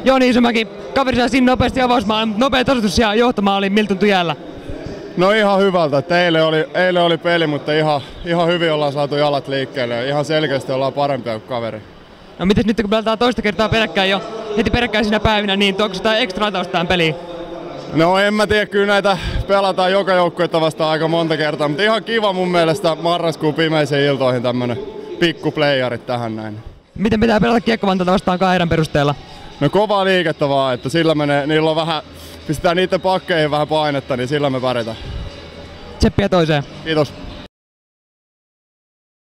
Jooni Isomäki, kaveri sai siinä nopeasti avausmaan, nopea tasoitus ja johtamaan oli miltä tuntui jäällä? No ihan hyvältä, että eilen oli peli, mutta ihan hyvin ollaan saatu jalat liikkeelle ja ihan selkeästi ollaan parempia kuin kaveri. No mites nyt kun pelataan toista kertaa peräkkäin jo heti peräkkäisinä päivinä, niin onko sitä ekstra latausta tähän peliin? No en mä tiedä, kyllä näitä pelataan joka joukkuetta vastaan aika monta kertaa, mutta ihan kiva mun mielestä marraskuun pimeisiin iltoihin tämmönen pikkuplayerit tähän näin. Miten pitää pelata Kiekko-Vantaata vastaan 2 erän perusteella? No kovaa liikettä vaan, että sillä menee, niillä on vähän, pistetään niiden pakkeihin vähän painetta, niin sillä me pärjätään. Tseppiä toiseen. Kiitos.